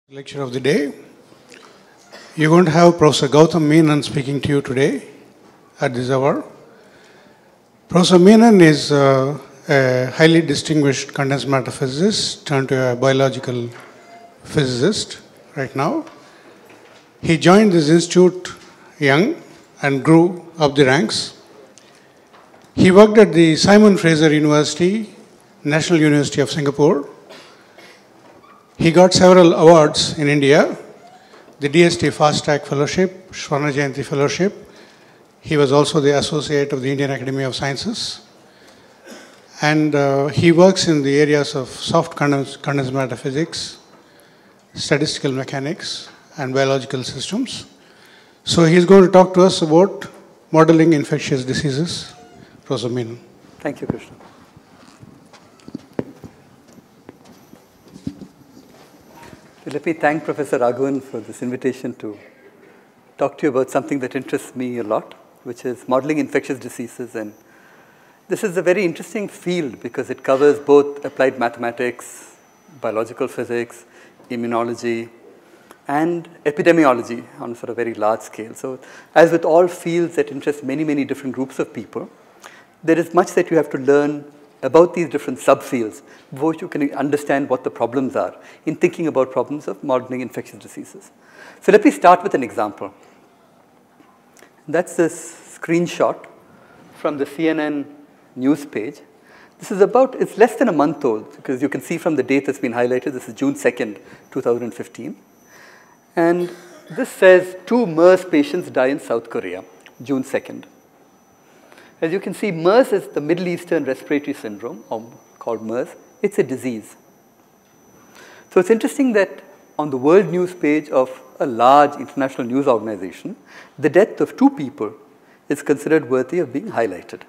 Lecture of the day. You're going to have Professor Gautam Menon speaking to you today at this hour. Professor Menon is a highly distinguished condensed matter physicist turned to a biological physicist right now. He joined this institute young and grew up the ranks. He worked at the Simon Fraser University, National University of Singapore. He got several awards in India, the DST Fast Track Fellowship, Swarna Jayanti Fellowship. He was also the associate of the Indian Academy of Sciences. And he works in the areas of soft condensed matter physics, statistical mechanics, and biological systems. So he's going to talk to us about modeling infectious diseases. Professor Menon. Thank you, Krishna. Let me thank Professor Raghavan for this invitation to talk to you about something that interests me a lot, which is modeling infectious diseases. And this is a very interesting field because it covers both applied mathematics, biological physics, immunology, and epidemiology on a sort of very large scale. So as with all fields that interest many, many different groups of people, there is much that you have to learn about these different subfields before you can understand what the problems are in thinking about problems of modeling infectious diseases. So let me start with an example. That's this screenshot from the CNN news page. This is it's less than a month old because you can see from the date that's been highlighted, this is June 2nd, 2015. And this says 2 MERS patients die in South Korea, June 2nd. As you can see, MERS is the Middle Eastern Respiratory Syndrome, or called MERS. It's a disease. So it's interesting that on the world news page of a large international news organization, the death of 2 people is considered worthy of being highlighted.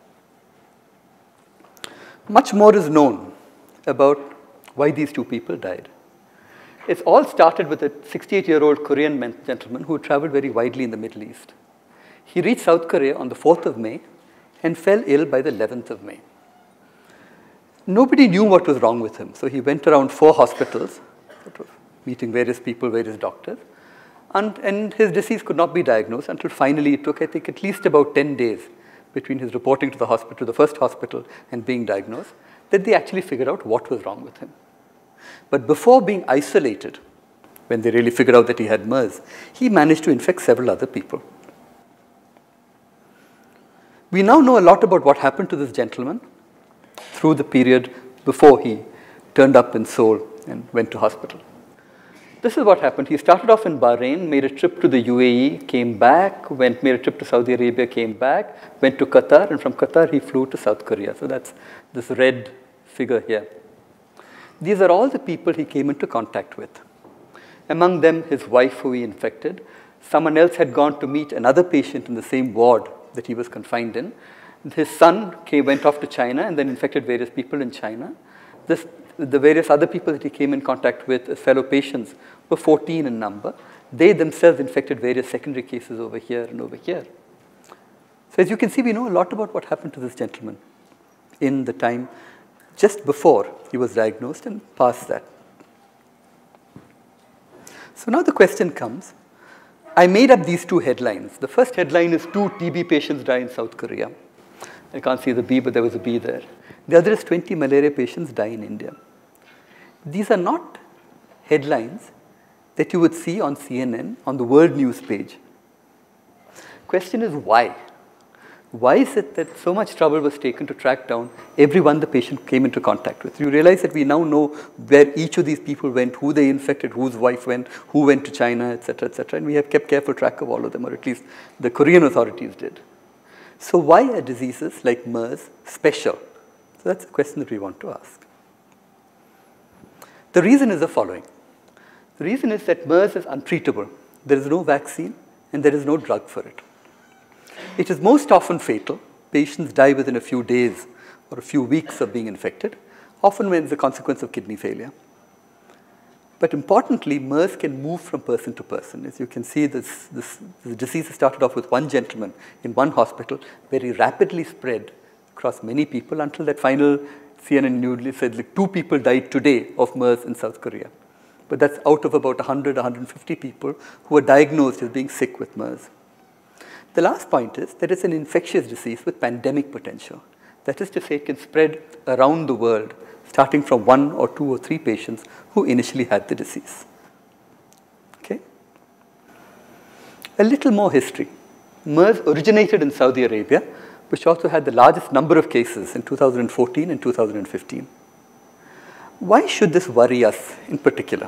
Much more is known about why these 2 people died. It's all started with a 68-year-old Korean gentleman who traveled very widely in the Middle East. He reached South Korea on the 4th of May and fell ill by the 11th of May. Nobody knew what was wrong with him, so he went around 4 hospitals, meeting various people, various doctors, and his disease could not be diagnosed until finally it took, I think, at least about 10 days between his reporting to the hospital, the first hospital, and being diagnosed, that they actually figured out what was wrong with him. But before being isolated, when they really figured out that he had MERS, he managed to infect several other people. We now know a lot about what happened to this gentleman through the period before he turned up in Seoul and went to hospital. This is what happened. He started off in Bahrain, made a trip to the UAE, came back, made a trip to Saudi Arabia, came back, went to Qatar, and from Qatar he flew to South Korea. So that's this red figure here. These are all the people he came into contact with. Among them, his wife who he infected. Someone else had gone to meet another patient in the same ward that he was confined in. His son went off to China and then infected various people in China. The various other people that he came in contact with as fellow patients were 14 in number. They themselves infected various secondary cases over here and over here. So as you can see, we know a lot about what happened to this gentleman in the time just before he was diagnosed and past that. So now the question comes, I made up these 2 headlines. The first headline is 2 TB patients die in South Korea. I can't see the B, but there was a B there. The other is 20 malaria patients die in India. These are not headlines that you would see on CNN, on the world news page. Question is why? Why is it that so much trouble was taken to track down everyone the patient came into contact with? You realize that we now know where each of these people went, who they infected, whose wife went, who went to China, etc., etc. And we have kept careful track of all of them, or at least the Korean authorities did. So why are diseases like MERS special? So that's the question that we want to ask. The reason is the following. The reason is that MERS is untreatable. There is no vaccine and there is no drug for it. It is most often fatal. Patients die within a few days or a few weeks of being infected, often when it's a consequence of kidney failure. But importantly, MERS can move from person to person. As you can see, this disease started off with one gentleman in one hospital, very rapidly spread across many people until that final CNN news said like 2 people died today of MERS in South Korea. but that's out of about 100, 150 people who are diagnosed as being sick with MERS. The last point is that it's an infectious disease with pandemic potential. That is to say, it can spread around the world, starting from 1 or 2 or 3 patients who initially had the disease. Okay? A little more history. MERS originated in Saudi Arabia, which also had the largest number of cases in 2014 and 2015. Why should this worry us in particular?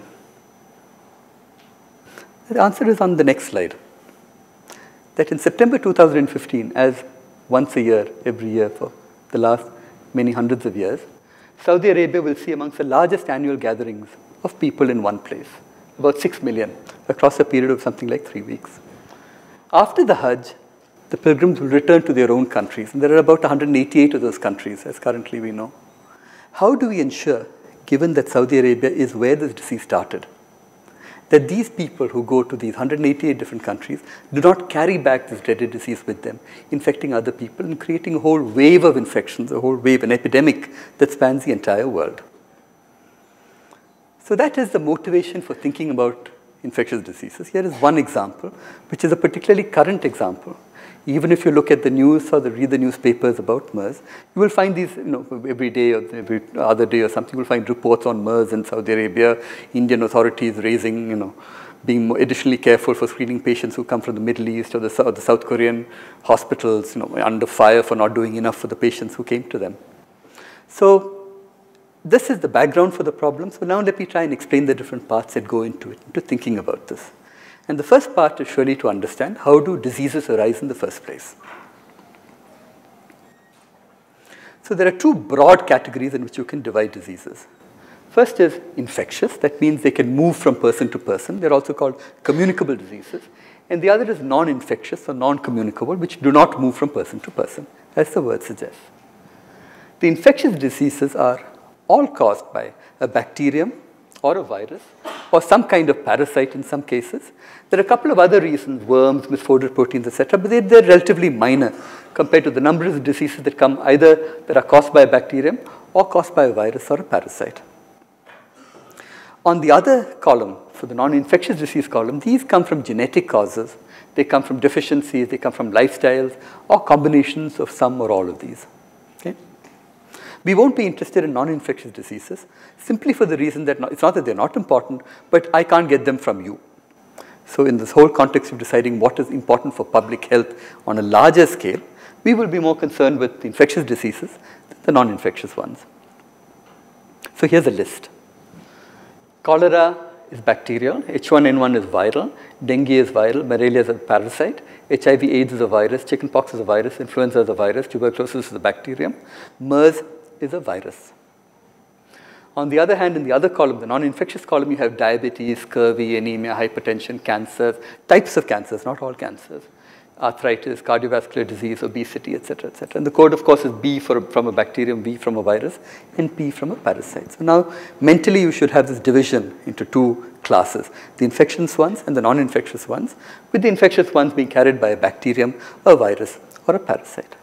The answer is on the next slide. That in September 2015, as once a year, every year for the last many hundreds of years, Saudi Arabia will see amongst the largest annual gatherings of people in one place, about 6 million, across a period of something like 3 weeks. After the Hajj, the pilgrims will return to their own countries, and there are about 188 of those countries, as currently we know. How do we ensure, given that Saudi Arabia is where this disease started, that these people who go to these 188 different countries do not carry back this dreaded disease with them, infecting other people and creating a whole wave of infections, a whole wave, an epidemic that spans the entire world? So that is the motivation for thinking about infectious diseases. Here is one example, which is a particularly current example. Even if you look at the news or read the newspapers about MERS, you will find these, every day or every other day or something, you will find reports on MERS in Saudi Arabia, Indian authorities raising, being more additionally careful for screening patients who come from the Middle East or the South Korean hospitals, under fire for not doing enough for the patients who came to them. So this is the background for the problem. So now let me try and explain the different parts that go into it, into thinking about this. And the first part is surely to understand how do diseases arise in the first place. So there are 2 broad categories in which you can divide diseases. First is infectious. That means they can move from person to person. They're also called communicable diseases. And the other is non-infectious or non-communicable, which do not move from person to person, as the word suggests. The infectious diseases are all caused by a bacterium or a virus, or some kind of parasite in some cases. There are a couple of other reasons, worms, misfolded proteins, etc., but they're relatively minor compared to the number of diseases that come either that are caused by a bacterium or caused by a virus or a parasite. On the other column, for the non-infectious disease column, these come from genetic causes. They come from deficiencies, they come from lifestyles, or combinations of some or all of these. Okay? We won't be interested in non-infectious diseases simply for the reason that it's not that they're not important, but I can't get them from you. So in this whole context of deciding what is important for public health on a larger scale, we will be more concerned with the infectious diseases than the non-infectious ones. So here's a list. Cholera is bacterial, H1N1 is viral, dengue is viral, malaria is a parasite, HIV/AIDS is a virus, chickenpox is a virus, influenza is a virus, tuberculosis is a bacterium, MERS is a virus. On the other hand, in the other column, the non-infectious column, you have diabetes, scurvy, anemia, hypertension, cancers, types of cancers, not all cancers, arthritis, cardiovascular disease, obesity, etc., etc. And the code, of course, is B from a bacterium, V from a virus, and P from a parasite. So now, mentally, you should have this division into 2 classes, the infectious ones and the non-infectious ones, with the infectious ones being carried by a bacterium, a virus, or a parasite.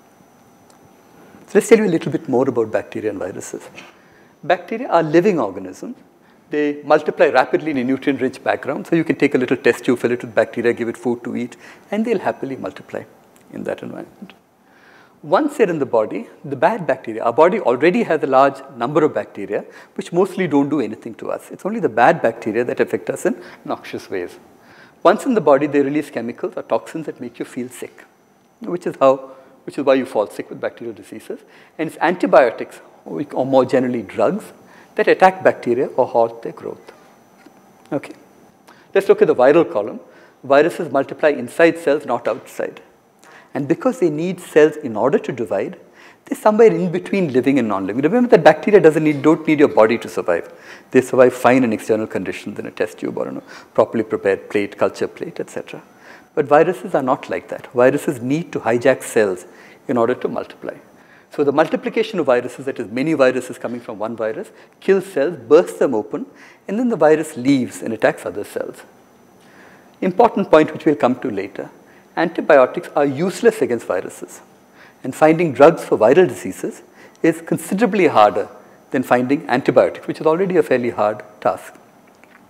So let's tell you a little bit more about bacteria and viruses. Bacteria are living organisms. They multiply rapidly in a nutrient-rich background. So you can take a little test tube, fill it with bacteria, give it food to eat, and they'll happily multiply in that environment. Once they're in the body, the bad bacteria, our body already has a large number of bacteria, which mostly don't do anything to us. It's only the bad bacteria that affect us in noxious ways. Once in the body, they release chemicals or toxins that make you feel sick, which is why you fall sick with bacterial diseases. And it's antibiotics, or more generally drugs, that attack bacteria or halt their growth. Okay. Let's look at the viral column. Viruses multiply inside cells, not outside. And because they need cells in order to divide, they're somewhere in between living and non-living. Remember that bacteria don't need your body to survive. They survive fine in external conditions, in a test tube or in a properly prepared plate, culture plate, etc. But viruses are not like that. Viruses need to hijack cells in order to multiply. So the multiplication of viruses, that is many viruses coming from one virus, kills cells, bursts them open, and then the virus leaves and attacks other cells. Important point which we'll come to later. Antibiotics are useless against viruses. And finding drugs for viral diseases is considerably harder than finding antibiotics, which is already a fairly hard task.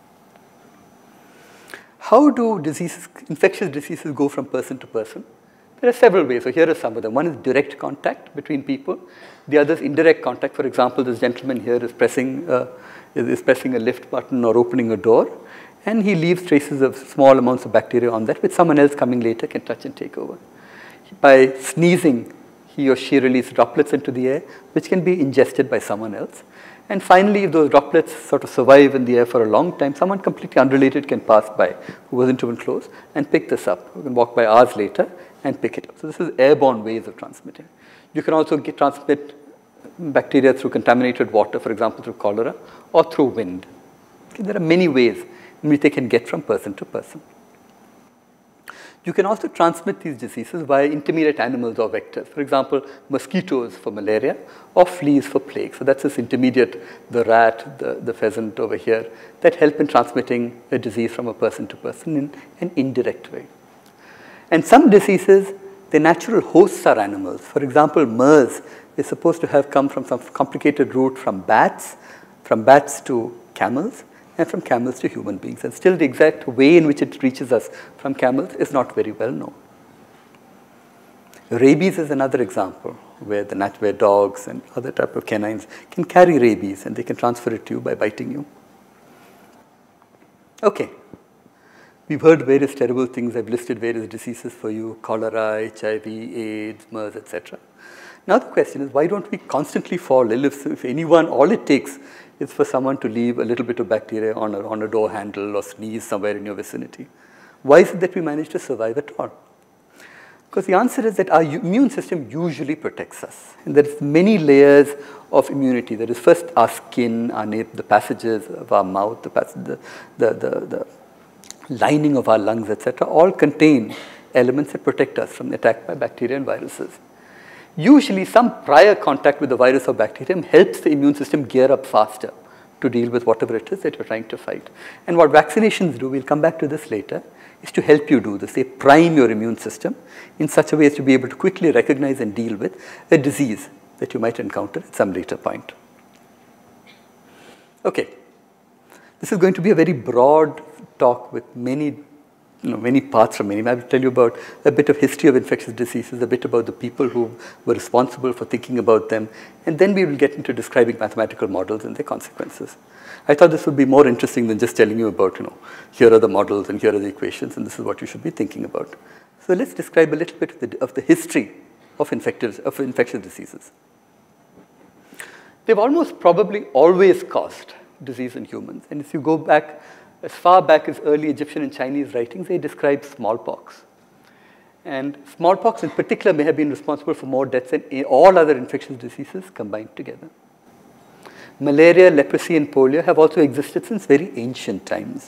How do infectious diseases go from person to person? There are several ways. So here are some of them. One is direct contact between people. The other is indirect contact. For example, this gentleman here is pressing a lift button or opening a door, and he leaves traces of small amounts of bacteria on that, which someone else coming later can touch and take over. By sneezing, he or she releases droplets into the air, which can be ingested by someone else. And finally, if those droplets sort of survive in the air for a long time, someone completely unrelated can pass by, who wasn't even close, and pick this up. Who can walk by hours later and pick it up. So this is airborne ways of transmitting. You can also transmit bacteria through contaminated water, for example, through cholera, or through wind. Okay, there are many ways in which they can get from person to person. You can also transmit these diseases via intermediate animals or vectors. For example, mosquitoes for malaria or fleas for plague. So that's this intermediate, the rat, the pheasant over here, that help in transmitting a disease from a person to person in an indirect way. And some diseases, their natural hosts are animals. For example, MERS is supposed to have come from some complicated route from bats to camels, and from camels to human beings. And still the exact way in which it reaches us from camels is not very well known. Rabies is another example where dogs and other type of canines can carry rabies, and they can transfer it to you by biting you. Okay. We've heard various terrible things. I've listed various diseases for you: cholera, HIV, AIDS, MERS, etc. Now the question is, why don't we constantly fall ill? If anyone, all it takes is for someone to leave a little bit of bacteria on a door handle or sneeze somewhere in your vicinity. Why is it that we manage to survive at all? Because the answer is that our immune system usually protects us. And there's many layers of immunity. There is first our skin, the passages of our mouth, the lining of our lungs, etc., all contain elements that protect us from attack by bacteria and viruses. Usually, some prior contact with the virus or bacterium helps the immune system gear up faster to deal with whatever it is that you're trying to fight. And what vaccinations do, we'll come back to this later, is to help you do this. They prime your immune system in such a way as to be able to quickly recognize and deal with a disease that you might encounter at some later point. Okay. This is going to be a very broad talk with many parts from many. I will tell you about a bit of history of infectious diseases, a bit about the people who were responsible for thinking about them, and then we will get into describing mathematical models and their consequences. I thought this would be more interesting than just telling you about, here are the models and here are the equations, and this is what you should be thinking about. So let's describe a little bit of the history of infectious diseases. They've almost probably always caused disease in humans, and if you go back as far back as early Egyptian and Chinese writings, they describe smallpox. And smallpox in particular may have been responsible for more deaths than all other infectious diseases combined together. Malaria, leprosy, and polio have also existed since very ancient times.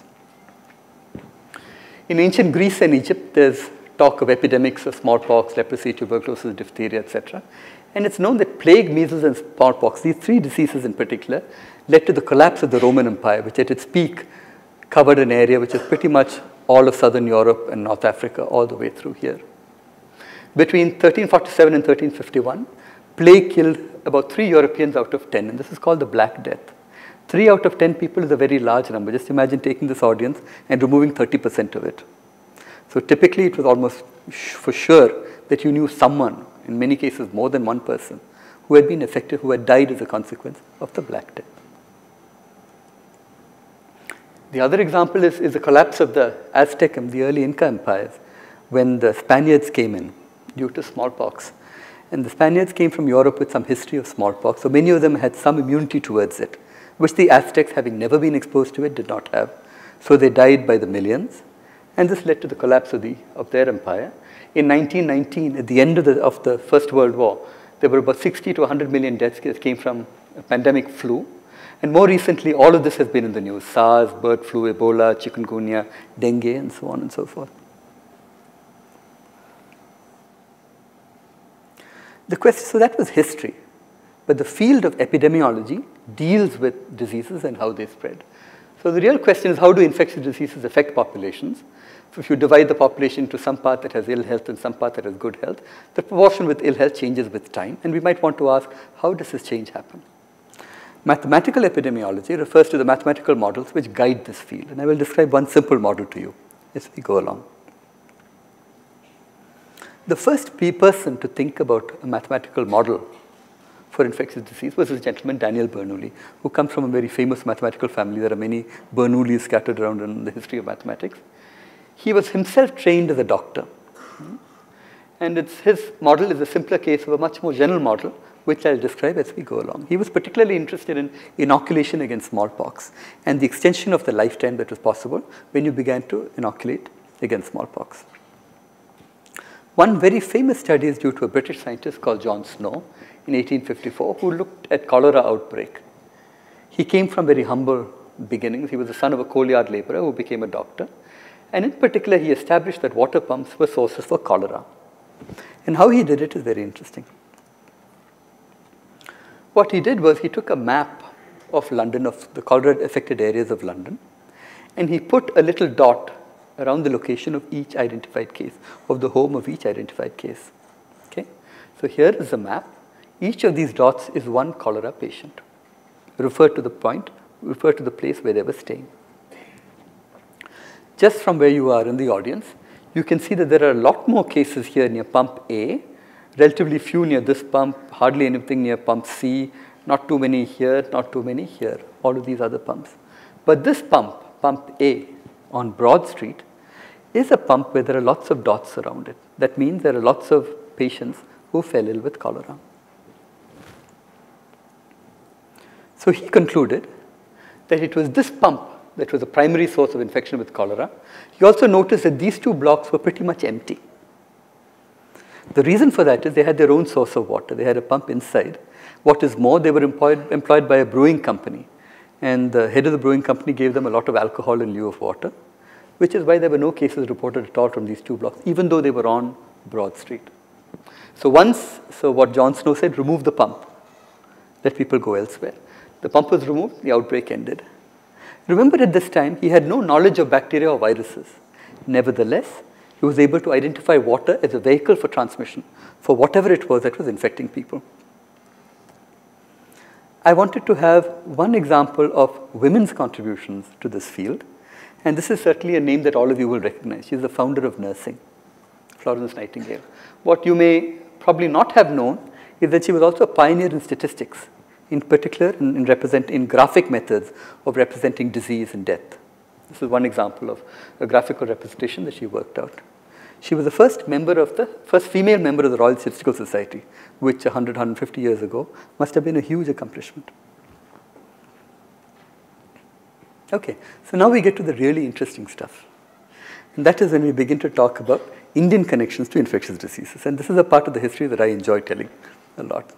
In ancient Greece and Egypt, there's talk of epidemics of smallpox, leprosy, tuberculosis, diphtheria, etc. And it's known that plague, measles, and smallpox, these three diseases in particular, led to the collapse of the Roman Empire, which at its peak covered an area which is pretty much all of southern Europe and North Africa, all the way through here. Between 1347 and 1351, plague killed about 3 Europeans out of 10, and this is called the Black Death. 3 out of 10 people is a very large number. Just imagine taking this audience and removing 30% of it. So typically it was almost for sure that you knew someone, in many cases more than one person, who had been affected, who had died as a consequence of the Black Death. The other example is the collapse of the Aztec and the early Inca empires when the Spaniards came in due to smallpox. And the Spaniards came from Europe with some history of smallpox, so many of them had some immunity towards it, which the Aztecs, having never been exposed to it, did not have. So they died by the millions, and this led to the collapse of their empire. In 1919, at the end of the First World War, there were about 60 to 100 million deaths that came from a pandemic flu. And more recently, all of this has been in the news: SARS, bird flu, Ebola, chikungunya, dengue, and so on and so forth. So that was history. But the field of epidemiology deals with diseases and how they spread. So the real question is, how do infectious diseases affect populations? So if you divide the population into some part that has ill health and some part that has good health, the proportion with ill health changes with time. And we might want to ask, how does this change happen? Mathematical epidemiology refers to the mathematical models which guide this field. And I will describe one simple model to you. as we go along. The first person to think about a mathematical model for infectious disease was this gentleman, Daniel Bernoulli, who comes from a very famous mathematical family. There are many Bernoullis scattered around in the history of mathematics. He was himself trained as a doctor. And his model is a simpler case of a much more general model, which I'll describe as we go along. He was particularly interested in inoculation against smallpox and the extension of the lifetime that was possible when you began to inoculate against smallpox. One very famous study is due to a British scientist called John Snow in 1854, who looked at cholera outbreak. He came from very humble beginnings. He was the son of a coal yard laborer who became a doctor. And in particular, he established that water pumps were sources for cholera. And how he did it is very interesting. What he did was he took a map of London, of the cholera-affected areas of London, and he put a little dot around the location of each identified case, of the home of each identified case. Okay? So here is the map. Each of these dots is one cholera patient. Refer to the place where they were staying. Just from where you are in the audience, you can see that there are a lot more cases here near pump A, relatively few near this pump, hardly anything near pump C, not too many here, not too many here, all of these other pumps. But this pump, pump A on Broad Street, is a pump where there are lots of dots around it. That means there are lots of patients who fell ill with cholera. So he concluded that it was this pump that was the primary source of infection with cholera. He also noticed that these two blocks were pretty much empty. The reason for that is they had their own source of water. They had a pump inside. What is more, they were employed by a brewing company. And the head of the brewing company gave them a lot of alcohol in lieu of water, which is why there were no cases reported at all from these two blocks, even though they were on Broad Street. So what John Snow said, remove the pump. Let people go elsewhere. The pump was removed, the outbreak ended. Remember, at this time, he had no knowledge of bacteria or viruses. Nevertheless, he was able to identify water as a vehicle for transmission for whatever it was that was infecting people. I wanted to have one example of women's contributions to this field, and this is certainly a name that all of you will recognize. She's the founder of nursing, Florence Nightingale. What you may probably not have known is that she was also a pioneer in statistics, in particular in graphic methods of representing disease and death. This is one example of a graphical representation that she worked out. She was the first female member of the Royal Statistical Society, which 150 years ago must have been a huge accomplishment. Okay, so now we get to the really interesting stuff. And that is when we begin to talk about Indian connections to infectious diseases. And this is a part of the history that I enjoy telling a lot.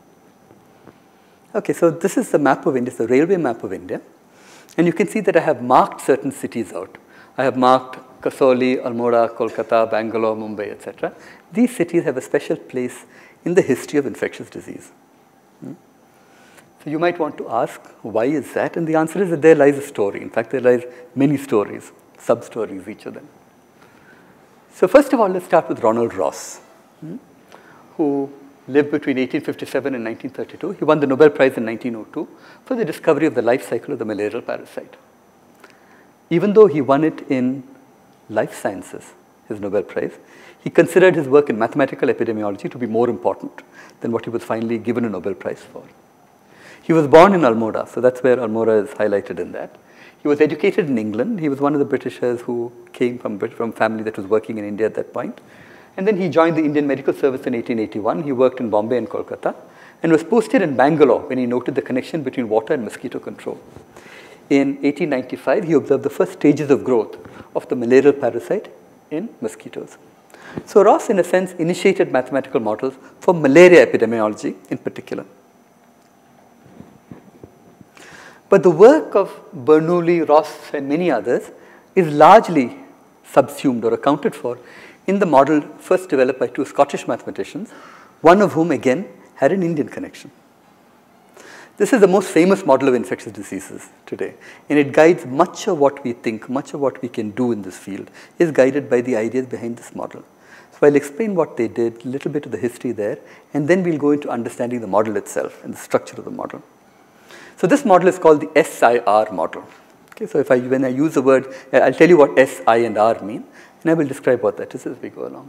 Okay, so this is the map of India, it's the railway map of India. And you can see that I have marked certain cities out. I have marked Kasauli, Almora, Kolkata, Bangalore, Mumbai, etc. These cities have a special place in the history of infectious disease. So you might want to ask, why is that? And the answer is that there lies a story. In fact, there lies many stories, sub-stories, each of them. So first of all, let's start with Ronald Ross, who lived between 1857 and 1932. He won the Nobel Prize in 1902 for the discovery of the life cycle of the malarial parasite. Even though he won it in life sciences, his Nobel Prize, he considered his work in mathematical epidemiology to be more important than what he was finally given a Nobel Prize for. He was born in Almora, so that's where Almora is highlighted in that. He was educated in England. He was one of the Britishers who came from a family that was working in India at that point. And then he joined the Indian Medical Service in 1881. He worked in Bombay and Kolkata and was posted in Bangalore when he noted the connection between water and mosquito control. In 1895, he observed the first stages of growth of the malarial parasite in mosquitoes. So Ross, in a sense, initiated mathematical models for malaria epidemiology in particular. But the work of Bernoulli, Ross, and many others is largely subsumed or accounted for in the model first developed by two Scottish mathematicians, one of whom, again, had an Indian connection. This is the most famous model of infectious diseases today, and it guides much of what we think, much of what we can do in this field is guided by the ideas behind this model. So I'll explain what they did, a little bit of the history there, and then we'll go into understanding the model itself and the structure of the model. So this model is called the SIR model. Okay, so when I use the word, I'll tell you what S, I, and R mean, and I will describe what that is as we go along.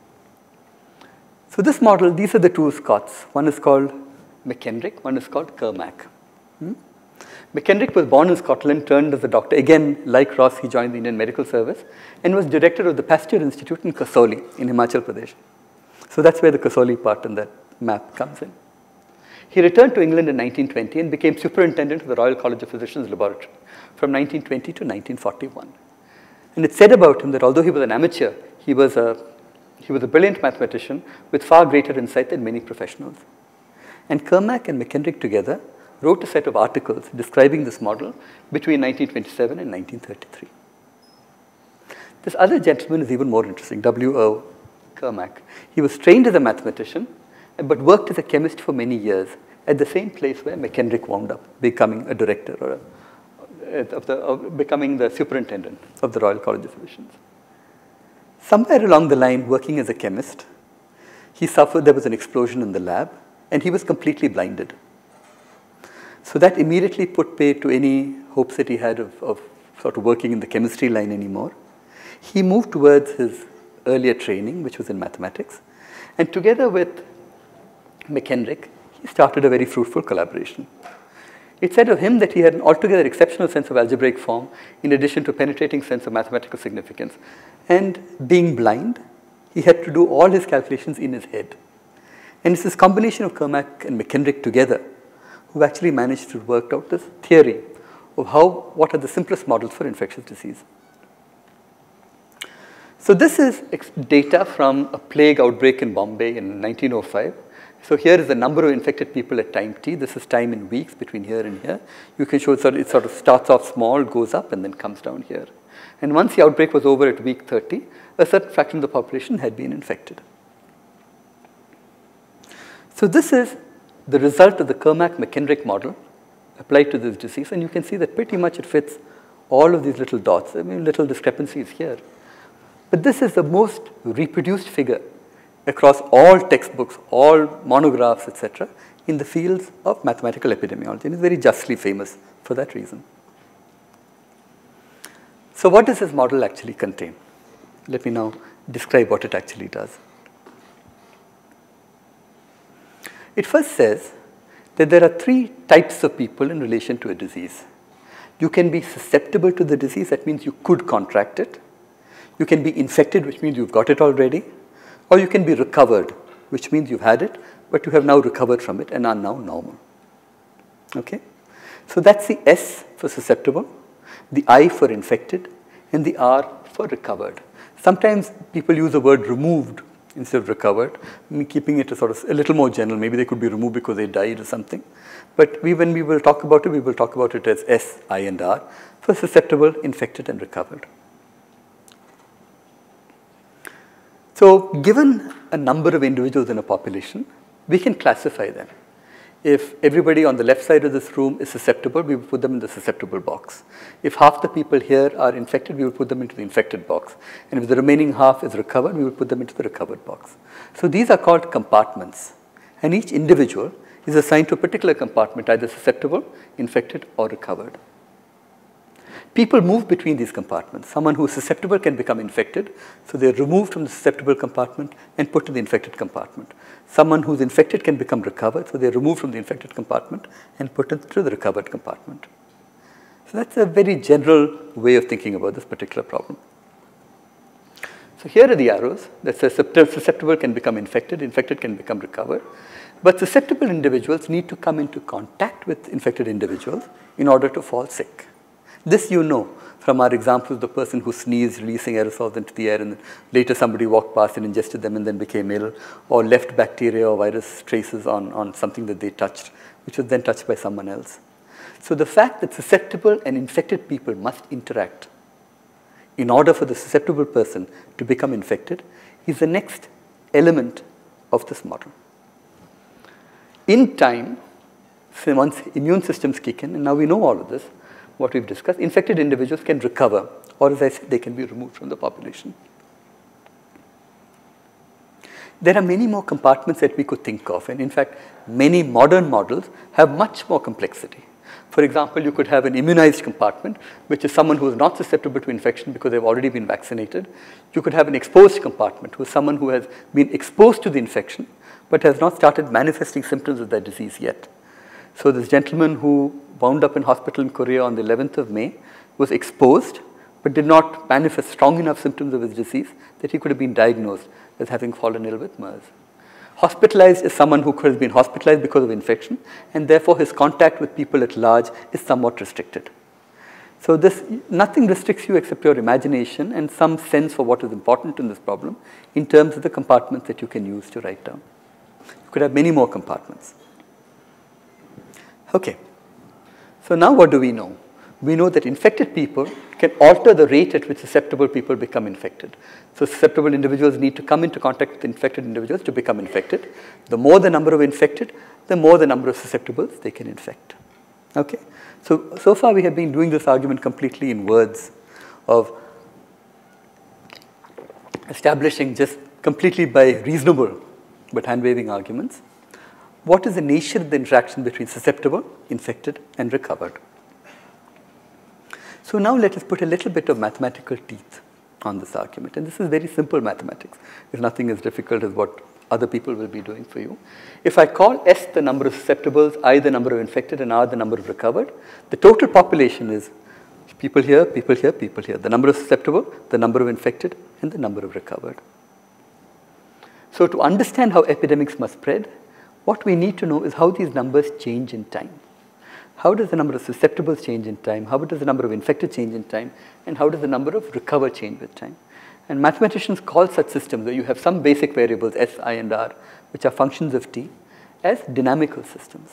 So this model, these are the two Scots. One is called McKendrick, one is called Kermack. McKendrick was born in Scotland, turned as a doctor. Again, like Ross, he joined the Indian Medical Service and was director of the Pasteur Institute in Kasoli in Himachal Pradesh. So that's where the Kasoli part in that map comes in. He returned to England in 1920 and became superintendent of the Royal College of Physicians Laboratory from 1920 to 1941. And it's said about him that although he was an amateur, he was a brilliant mathematician with far greater insight than many professionals. And Kermack and McKendrick together wrote a set of articles describing this model between 1927 and 1933. This other gentleman is even more interesting, W.O. Kermack. He was trained as a mathematician, but worked as a chemist for many years at the same place where McKendrick wound up, becoming a director or becoming the superintendent of the Royal College of Physicians. Somewhere along the line, working as a chemist, he suffered, there was an explosion in the lab, and he was completely blinded. So that immediately put pay to any hopes that he had of sort of working in the chemistry line anymore. He moved towards his earlier training, which was in mathematics, and together with McKendrick, he started a very fruitful collaboration. It said of him that he had an altogether exceptional sense of algebraic form in addition to a penetrating sense of mathematical significance. And being blind, he had to do all his calculations in his head. And it's this combination of Kermack and McKendrick together who actually managed to work out this theory of what are the simplest models for infectious disease. So this is data from a plague outbreak in Bombay in 1905. So here is the number of infected people at time t. This is time in weeks between here and here. You can show it sort of starts off small, goes up, and then comes down here. And once the outbreak was over at week 30, a certain fraction of the population had been infected. So this is the result of the Kermack-McKendrick model applied to this disease. And you can see that pretty much it fits all of these little dots. I mean, little discrepancies here. But this is the most reproduced figure across all textbooks, all monographs, etc., in the fields of mathematical epidemiology, and is very justly famous for that reason. So what does this model actually contain? Let me now describe what it actually does. It first says that there are three types of people in relation to a disease. You can be susceptible to the disease, that means you could contract it. You can be infected, which means you've got it already. Or you can be recovered, which means you've had it, but you have now recovered from it and are now normal. Okay? So that's the S for susceptible, the I for infected, and the R for recovered. Sometimes people use the word removed instead of recovered, keeping it a little more general. Maybe they could be removed because they died or something. But when we will talk about it, we will talk about it as S, I, and R for susceptible, infected, and recovered. So given a number of individuals in a population, we can classify them. If everybody on the left side of this room is susceptible, we will put them in the susceptible box. If half the people here are infected, we will put them into the infected box. And if the remaining half is recovered, we will put them into the recovered box. So these are called compartments. And each individual is assigned to a particular compartment, either susceptible, infected, or recovered. People move between these compartments. Someone who is susceptible can become infected, so they are removed from the susceptible compartment and put in the infected compartment. Someone who is infected can become recovered, so they are removed from the infected compartment and put into the recovered compartment. So that's a very general way of thinking about this particular problem. So here are the arrows that says susceptible can become infected, infected can become recovered. But susceptible individuals need to come into contact with infected individuals in order to fall sick. This you know from our examples of the person who sneezed, releasing aerosols into the air, and later somebody walked past and ingested them and then became ill, or left bacteria or virus traces on something that they touched, which was then touched by someone else. So the fact that susceptible and infected people must interact in order for the susceptible person to become infected is the next element of this model. In time, so once immune systems kick in, and now we know all of this, what we've discussed, infected individuals can recover, or as I said, they can be removed from the population. There are many more compartments that we could think of, and in fact, many modern models have much more complexity. For example, you could have an immunized compartment, which is someone who is not susceptible to infection because they've already been vaccinated. You could have an exposed compartment, who is someone who has been exposed to the infection, but has not started manifesting symptoms of their disease yet. So this gentleman who wound up in hospital in Korea on the 11th of May was exposed, but did not manifest strong enough symptoms of his disease that he could have been diagnosed as having fallen ill with MERS. Hospitalized is someone who has been hospitalized because of infection, and therefore his contact with people at large is somewhat restricted. So nothing restricts you except your imagination and some sense for what is important in this problem in terms of the compartments that you can use to write down. You could have many more compartments. Okay. So now what do we know? We know that infected people can alter the rate at which susceptible people become infected. So susceptible individuals need to come into contact with infected individuals to become infected. The more the number of infected, the more the number of susceptibles they can infect. Okay? So far we have been doing this argument completely in words of establishing just completely by reasonable but hand-waving arguments. What is the nature of the interaction between susceptible, infected, and recovered? So now let us put a little bit of mathematical teeth on this argument. And this is very simple mathematics. It's nothing as difficult as what other people will be doing for you. If I call S the number of susceptibles, I the number of infected, and R the number of recovered, the total population is people here, people here, people here. The number of susceptible, the number of infected, and the number of recovered. So to understand how epidemics must spread, what we need to know is how these numbers change in time. How does the number of susceptibles change in time? How does the number of infected change in time? And how does the number of recovered change with time? And mathematicians call such systems where you have some basic variables, S, I, and R, which are functions of t, as dynamical systems.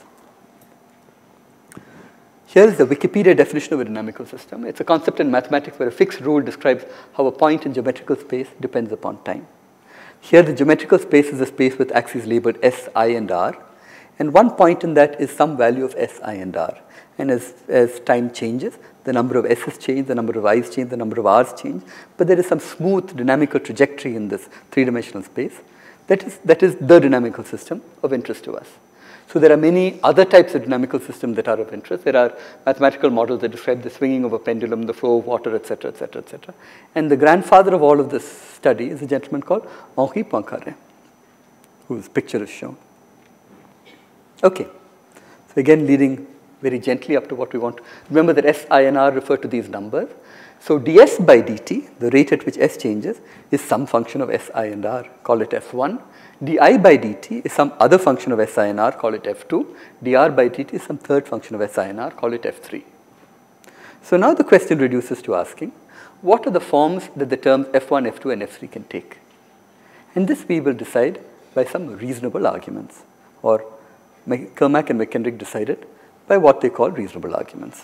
Here is the Wikipedia definition of a dynamical system. It's a concept in mathematics where a fixed rule describes how a point in geometrical space depends upon time. Here the geometrical space is a space with axes labeled S, I, and R. And one point in that is some value of S, I, and R. And as time changes, the number of S's change, the number of I's change, the number of R's change. But there is some smooth dynamical trajectory in this three-dimensional space. That is the dynamical system of interest to us. So there are many other types of dynamical systems that are of interest. There are mathematical models that describe the swinging of a pendulum, the flow of water, etc., etc., etc. And the grandfather of all of this study is a gentleman called Henri Poincaré, whose picture is shown. Okay, so again leading very gently up to what we want. Remember that S, I, and R refer to these numbers. So ds by dt, the rate at which S changes, is some function of S, I, and R, call it f1. di by dt is some other function of S, I, and R, call it f2. dr by dt is some third function of S, I, and R, call it f3. So now the question reduces to asking, what are the forms that the terms f1, f2, and f3 can take? And this we will decide by some reasonable arguments, or Kermack and McKendrick decided by what they call reasonable arguments.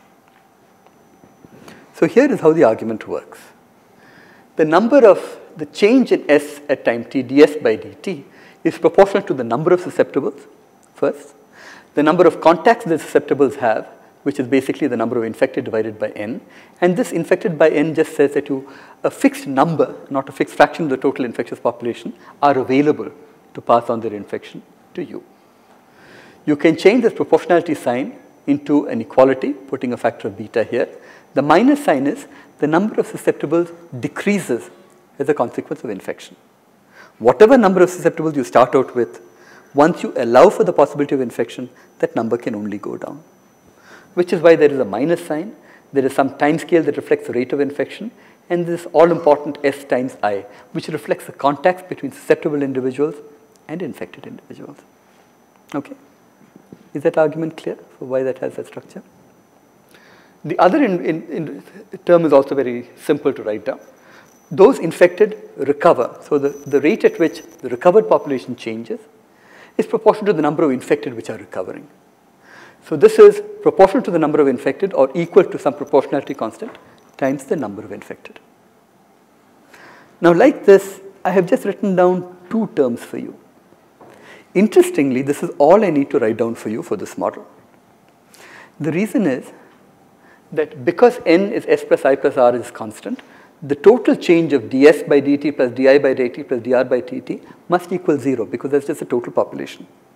So here is how the argument works. The change in S at time t, ds by dt, is proportional to the number of susceptibles, first, the number of contacts the susceptibles have, which is basically the number of infected divided by n, and this infected by n just says that a fixed number, not a fixed fraction of the total infectious population, are available to pass on their infection to you. You can change this proportionality sign into an equality, putting a factor of beta here. The minus sign is the number of susceptibles decreases as a consequence of infection. Whatever number of susceptibles you start out with, once you allow for the possibility of infection, that number can only go down. Which is why there is a minus sign, there is some time scale that reflects the rate of infection, and this all-important S times I, which reflects the contacts between susceptible individuals and infected individuals. Okay? Is that argument clear for why that has that structure? The other term is also very simple to write down. Those infected recover. So the rate at which the recovered population changes is proportional to the number of infected which are recovering. So this is proportional to the number of infected or equal to some proportionality constant times the number of infected. Now like this, I have just written down two terms for you. Interestingly, this is all I need to write down for you for this model. The reason is that because n is S plus I plus R is constant, the total change of ds by dt plus di by dt plus dr by dt must equal 0 because that's just the total population.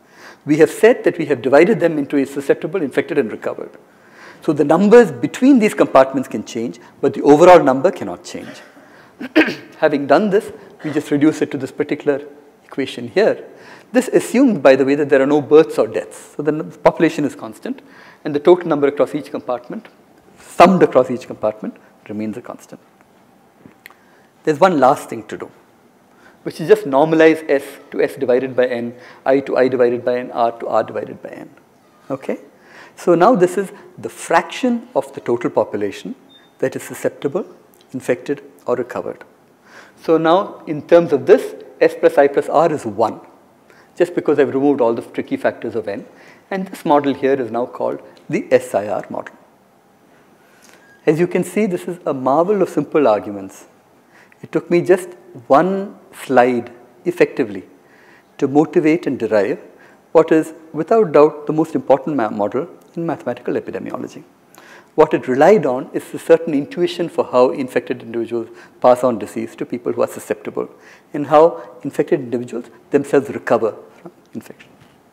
we have said that we have divided them into a susceptible, infected, and recovered. So the numbers between these compartments can change, but the overall number cannot change. Having done this, we just reduce it to this particular equation here. This assumes, by the way, that there are no births or deaths. So the population is constant, and the total number across each compartment, summed across each compartment, remains a constant. There's one last thing to do, which is just normalize S to S divided by N, I to I divided by N, R to R divided by N. Okay? So now this is the fraction of the total population that is susceptible, infected, or recovered. So now, in terms of this, S plus I plus R is 1, just because I've removed all the tricky factors of N. And this model here is now called the SIR model. As you can see, this is a marvel of simple arguments. It took me just one slide, effectively, to motivate and derive what is, without doubt, the most important model in mathematical epidemiology. What it relied on is a certain intuition for how infected individuals pass on disease to people who are susceptible, and how infected individuals themselves recover from infection.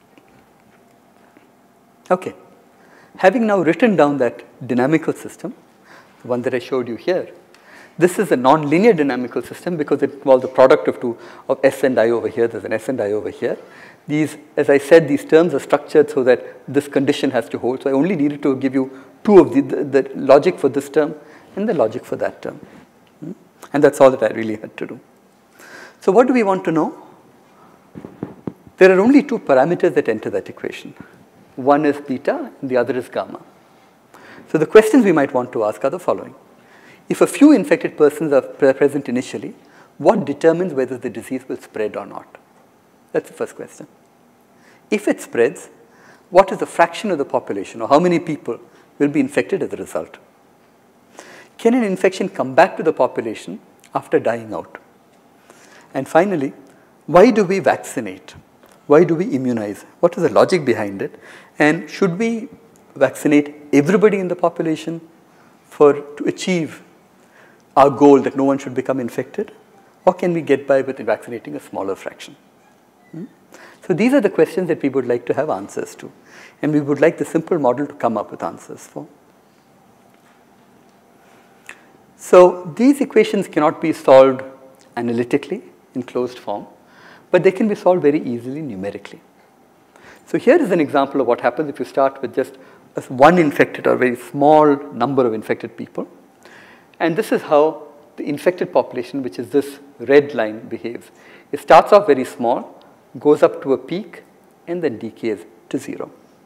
Okay. Having now written down that dynamical system, the one that I showed you here, this is a non-linear dynamical system because it involves the product of S and I over here. There's an S and I over here. These, as I said, these terms are structured so that this condition has to hold. So I only needed to give you two of the logic for this term and the logic for that term. And that's all that I really had to do. So what do we want to know? There are only two parameters that enter that equation. One is beta and the other is gamma. So the questions we might want to ask are the following. If a few infected persons are present initially, what determines whether the disease will spread or not? That's the first question. If it spreads, what is the fraction of the population, or how many people will be infected as a result? Can an infection come back to the population after dying out? And finally, why do we vaccinate? Why do we immunize? What is the logic behind it? And should we vaccinate everybody in the population to achieve our goal that no one should become infected? Or can we get by with vaccinating a smaller fraction? So these are the questions that we would like to have answers to. And we would like the simple model to come up with answers for. So these equations cannot be solved analytically in closed form, but they can be solved very easily numerically. So here is an example of what happens if you start with just one infected or very small number of infected people. And this is how the infected population, which is this red line, behaves. It starts off very small, goes up to a peak, and then decays to 0.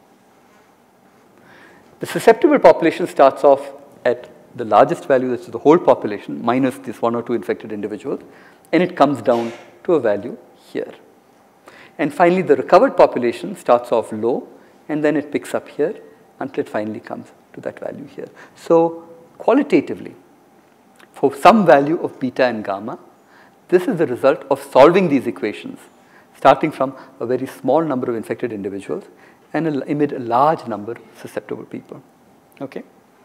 The susceptible population starts off at the largest value, which is the whole population, minus this 1 or 2 infected individuals, and it comes down to a value here. And finally, the recovered population starts off low, and then it picks up here until it finally comes to that value here. So qualitatively, for some value of beta and gamma, this is the result of solving these equations, starting from a very small number of infected individuals and amid a large number of susceptible people. Okay?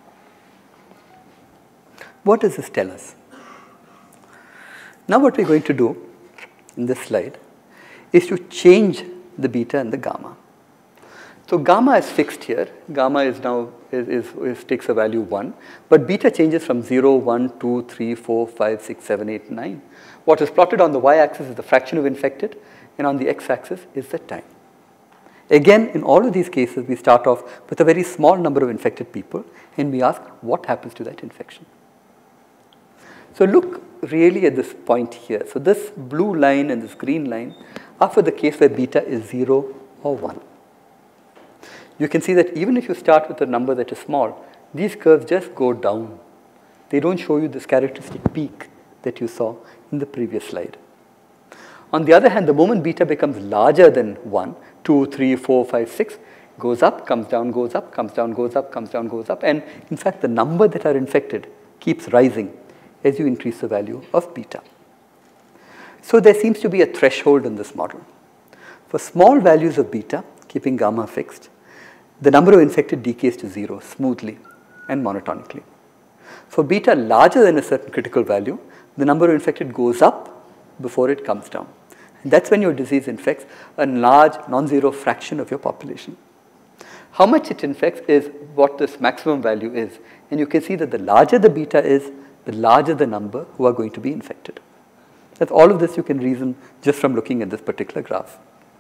What does this tell us? Now what we're going to do in this slide is to change the beta and the gamma. So gamma is fixed here. Gamma is now takes a value 1, but beta changes from 0, 1, 2, 3, 4, 5, 6, 7, 8, 9. What is plotted on the y-axis is the fraction of infected, and on the x-axis is the time. Again, in all of these cases, we start off with a very small number of infected people, and we ask what happens to that infection. So look really at this point here. So this blue line and this green line are for the case where beta is 0 or 1. You can see that even if you start with a number that is small, these curves just go down. They don't show you this characteristic peak that you saw in the previous slide. On the other hand, the moment beta becomes larger than 1, 2, 3, 4, 5, 6, goes up, comes down, goes up, comes down, goes up, comes down, goes up. And in fact, the number that are infected keeps rising as you increase the value of beta. So there seems to be a threshold in this model. For small values of beta, keeping gamma fixed, the number of infected decays to 0 smoothly and monotonically. For beta larger than a certain critical value, the number of infected goes up before it comes down. And that's when your disease infects a large non-zero fraction of your population. How much it infects is what this maximum value is. And you can see that the larger the beta is, the larger the number who are going to be infected. That's all of this you can reason just from looking at this particular graph.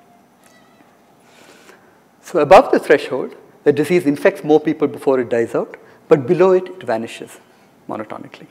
So above the threshold, the disease infects more people before it dies out, but below it, it vanishes monotonically.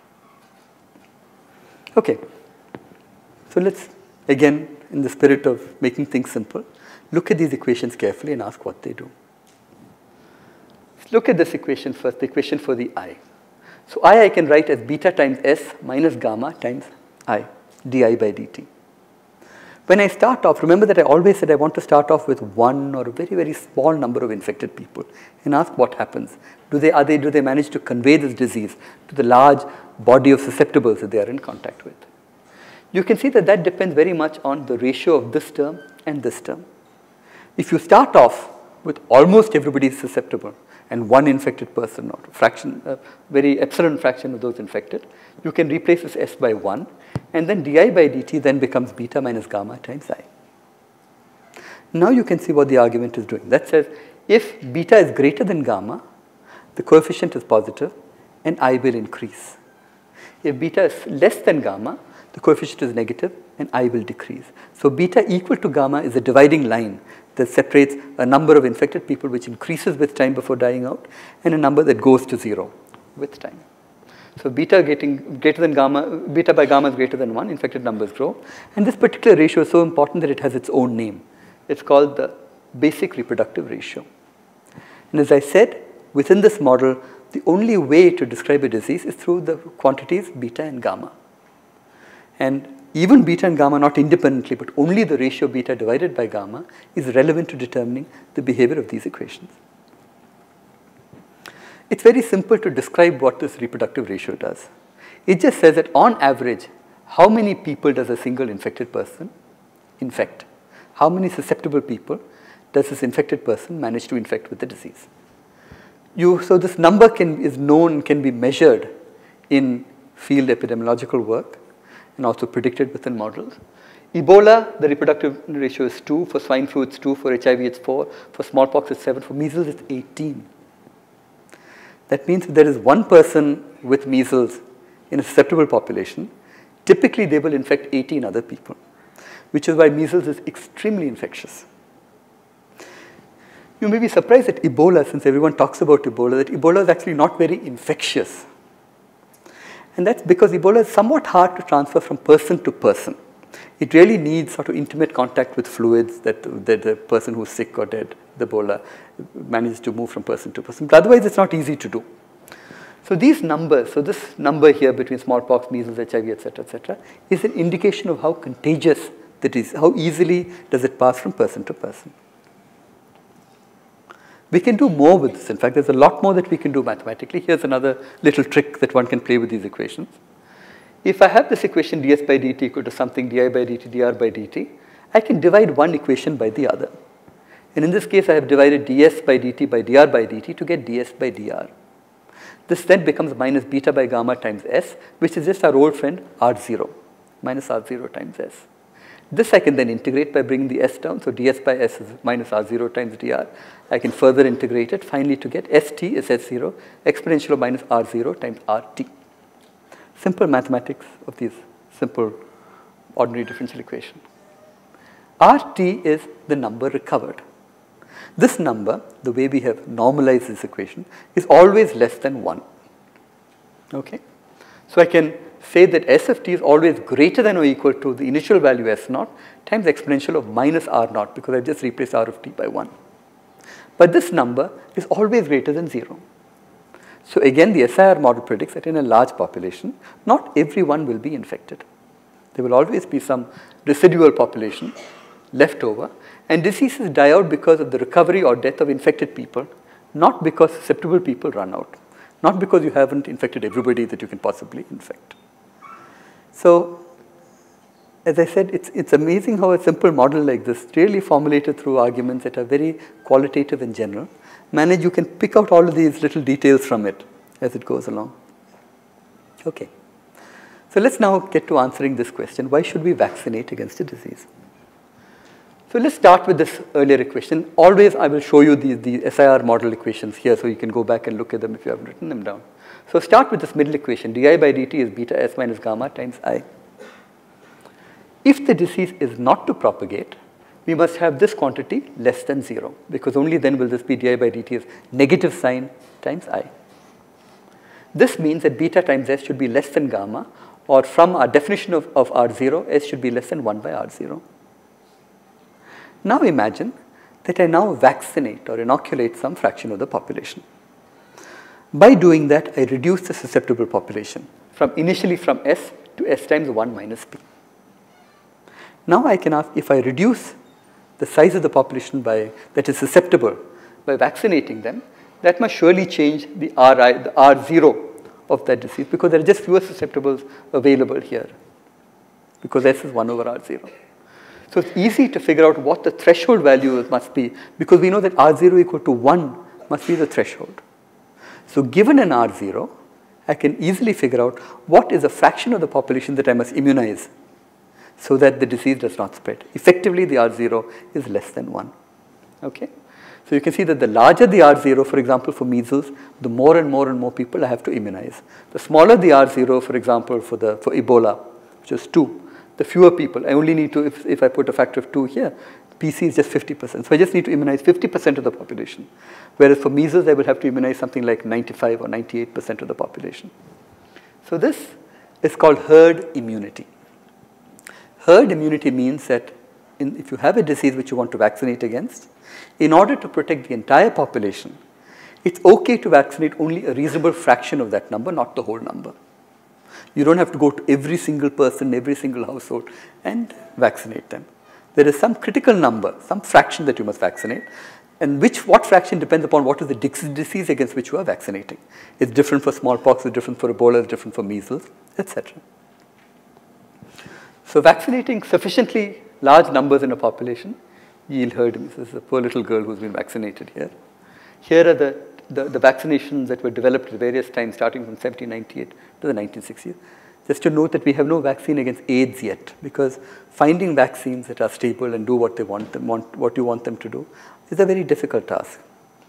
Okay. So let's, again, in the spirit of making things simple, look at these equations carefully and ask what they do. Let's look at this equation first, the equation for the I. So I can write as beta times S minus gamma times I, di by dt. When I start off, remember that I always said I want to start off with one or a very, very small number of infected people and ask what happens. Do they manage to convey this disease to the large body of susceptibles that they are in contact with? You can see that that depends very much on the ratio of this term and this term. If you start off with almost everybody susceptible and one infected person or fraction, a very epsilon fraction of those infected, you can replace this S by 1, and then di by dt then becomes beta minus gamma times I. Now you can see what the argument is doing. That says if beta is greater than gamma, the coefficient is positive and I will increase. If beta is less than gamma, the coefficient is negative and I will decrease. So beta equal to gamma is a dividing line that separates a number of infected people which increases with time before dying out and a number that goes to 0 with time. So beta getting greater than gamma, beta by gamma is greater than 1, infected numbers grow. And this particular ratio is so important that it has its own name. It's called the basic reproductive ratio. And as I said, within this model, the only way to describe a disease is through the quantities beta and gamma. And even beta and gamma not independently, but only the ratio beta divided by gamma is relevant to determining the behavior of these equations. It's very simple to describe what this reproductive ratio does. It just says that on average, how many people does a single infected person infect? How many susceptible people does this infected person manage to infect with the disease? So this number is known, can be measured in field epidemiological work and also predicted within models. Ebola, the reproductive ratio is 2. For swine flu, it's 2. For HIV, it's 4. For smallpox, it's 7. For measles, it's 18. That means if there is one person with measles in a susceptible population, typically they will infect 18 other people, which is why measles is extremely infectious. You may be surprised at Ebola, since everyone talks about Ebola, that Ebola is actually not very infectious. And that's because Ebola is somewhat hard to transfer from person to person. It really needs sort of intimate contact with fluids that the person who's sick or dead, the Ebola, manages to move from person to person. But otherwise, it's not easy to do. So these numbers, so this number here between smallpox, measles, HIV, etc., is an indication of how contagious that is, how easily does it pass from person to person. We can do more with this. In fact, there's a lot more that we can do mathematically. Here's another little trick that one can play with these equations. If I have this equation ds by dt equal to something di by dt, dr by dt, I can divide one equation by the other. And in this case, I have divided ds by dt by dr by dt to get ds by dr. This then becomes minus beta by gamma times s, which is just our old friend r0, minus r0 times s. This I can then integrate by bringing the s down. So ds by s is minus r0 times dr. I can further integrate it finally to get st is s0 exponential of minus r0 times rt. Simple mathematics of these simple ordinary differential equation. Rt is the number recovered. This number, the way we have normalized this equation, is always less than 1. Okay? So I can say that s of t is always greater than or equal to the initial value s0 times exponential of minus r0 because I've just replaced r of t by 1. But this number is always greater than 0. So again, the SIR model predicts that in a large population, not everyone will be infected. There will always be some residual population left over, and diseases die out because of the recovery or death of infected people, not because susceptible people run out, not because you haven't infected everybody that you can possibly infect. So, as I said, it's amazing how a simple model like this, really formulated through arguments that are very qualitative and general, you can pick out all of these little details from it as it goes along. Okay. So let's now get to answering this question. Why should we vaccinate against a disease? So let's start with this earlier equation. Always I will show you the SIR model equations here so you can go back and look at them if you haven't written them down. So start with this middle equation. Di by dt is beta s minus gamma times I. If the disease is not to propagate, we must have this quantity less than 0, because only then will this be di by dt is negative sign times I. This means that beta times s should be less than gamma, or from our definition of R0, s should be less than 1 by R0. Now imagine that I now vaccinate or inoculate some fraction of the population. By doing that, I reduce the susceptible population initially from S to S times 1 minus P. Now I can ask, if I reduce the size of the population that is susceptible by vaccinating them, that must surely change the R0 of that disease, because there are just fewer susceptibles available here, because S is 1 over R0. So it's easy to figure out what the threshold value must be, because we know that R0 equal to 1 must be the threshold. So given an R0, I can easily figure out what is a fraction of the population that I must immunize so that the disease does not spread. Effectively, the R0 is less than 1. Okay? So you can see that the larger the R0, for example, for measles, the more and more people I have to immunize. The smaller the R0, for example, for Ebola, which is 2, the fewer people. I only need to, if I put a factor of 2 here, PC is just 50%. So I just need to immunize 50% of the population. Whereas for measles, I will have to immunize something like 95 or 98% of the population. So this is called herd immunity. Herd immunity means that if you have a disease which you want to vaccinate against, in order to protect the entire population, it's okay to vaccinate only a reasonable fraction of that number, not the whole number. You don't have to go to every single person, every single household and vaccinate them. There is some critical number, some fraction that you must vaccinate, and what fraction depends upon what is the disease against which you are vaccinating. It's different for smallpox, it's different for Ebola, it's different for measles, etc. So vaccinating sufficiently large numbers in a population yield herd immunity. This is a poor little girl who's been vaccinated here. Here are the vaccinations that were developed at various times starting from 1798 to the 1960s. Just to note that we have no vaccine against AIDS yet, because finding vaccines that are stable and do what they what you want them to do is a very difficult task.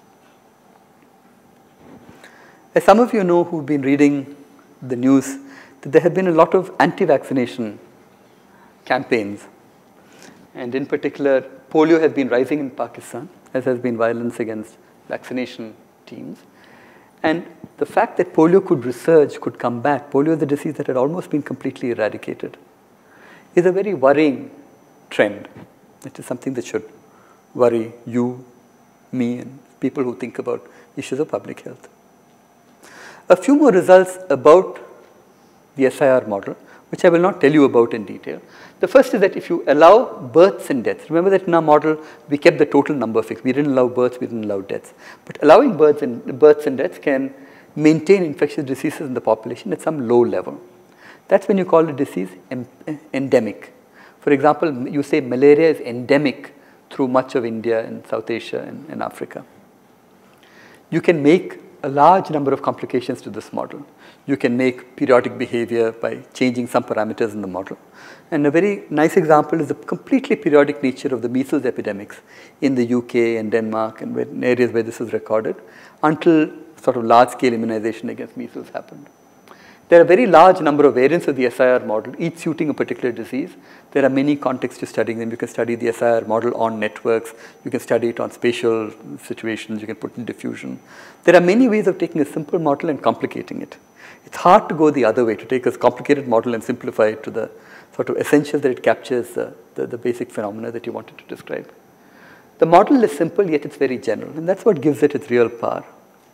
As some of you know who've been reading the news, that there have been a lot of anti-vaccination campaigns. And in particular, polio has been rising in Pakistan, as has been violence against vaccination teams. And the fact that polio could resurge, could come back, polio is a disease that had almost been completely eradicated, is a very worrying trend. It is something that should worry you, me, and people who think about issues of public health. A few more results about the SIR model, which I will not tell you about in detail. The first is that if you allow births and deaths, remember that in our model, we kept the total number fixed. We didn't allow births, we didn't allow deaths. But allowing births and deaths can maintain infectious diseases in the population at some low level. That's when you call a disease endemic. For example, you say malaria is endemic through much of India and South Asia and Africa. You can make a large number of complications to this model. You can make periodic behavior by changing some parameters in the model. And a very nice example is the completely periodic nature of the measles epidemics in the UK and Denmark and in areas where this was recorded until sort of large-scale immunization against measles happened. There are a very large number of variants of the SIR model, each suiting a particular disease. There are many contexts to studying them. You can study the SIR model on networks. You can study it on spatial situations. You can put in diffusion. There are many ways of taking a simple model and complicating it. It's hard to go the other way, to take a complicated model and simplify it to the sort of essentials that it captures the basic phenomena that you wanted to describe. The model is simple, yet it's very general, and that's what gives it its real power.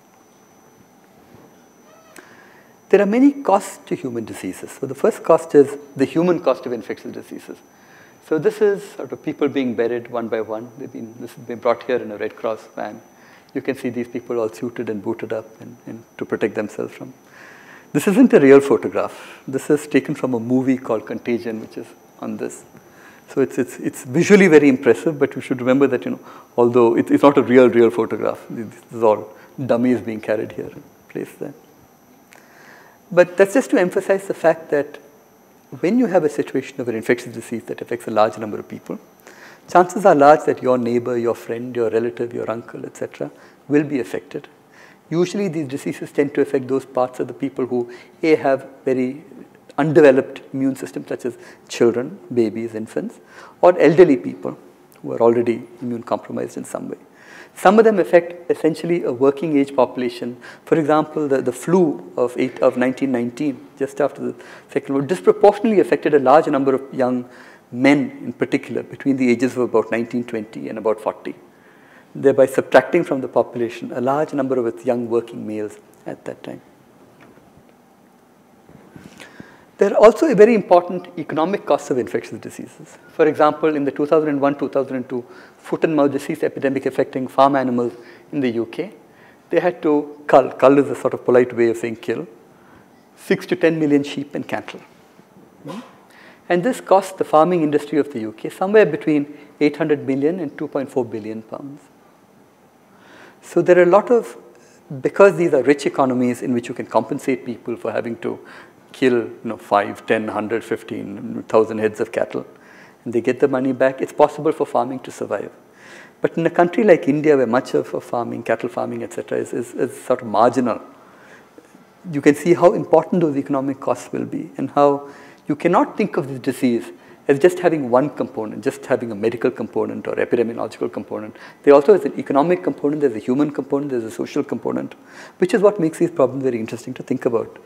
There are many costs to human diseases. So the first cost is the human cost of infectious diseases. So this is sort of people being buried one by one. This has been brought here in a Red Cross van. You can see these people all suited and booted up and to protect themselves from. This isn't a real photograph. This is taken from a movie called Contagion, which is on this. So it's visually very impressive, but you should remember that, although it's not a real photograph, this is all dummies being carried here and placed there. But that's just to emphasize the fact that when you have a situation of an infectious disease that affects a large number of people, chances are large that your neighbor, your friend, your relative, your uncle, etc., will be affected. Usually these diseases tend to affect those parts of the people who have very undeveloped immune systems, such as children, babies, infants, or elderly people who are already immune compromised in some way. Some of them affect essentially a working age population. For example, the flu of 1919, just after the Second World War, disproportionately affected a large number of young men in particular between the ages of about 19, 20 and about 40, thereby subtracting from the population a large number of its young working males at that time. There are also a very important economic costs of infectious diseases. For example, in the 2001-2002 foot and mouth disease epidemic affecting farm animals in the UK, they had to cull is a sort of polite way of saying kill, 6 to 10 million sheep and cattle. And this cost the farming industry of the UK somewhere between 800 million and 2.4 billion pounds. So there are a lot of, because these are rich economies in which you can compensate people for having to kill 5, 10, 100, 15,000 heads of cattle, and they get the money back, it's possible for farming to survive. But in a country like India, where much of farming, cattle farming, etc., is sort of marginal, you can see how important those economic costs will be, and how you cannot think of this disease as just having one component, just having a medical component or epidemiological component. There also is an economic component, there's a human component, there's a social component, which is what makes these problems very interesting to think about.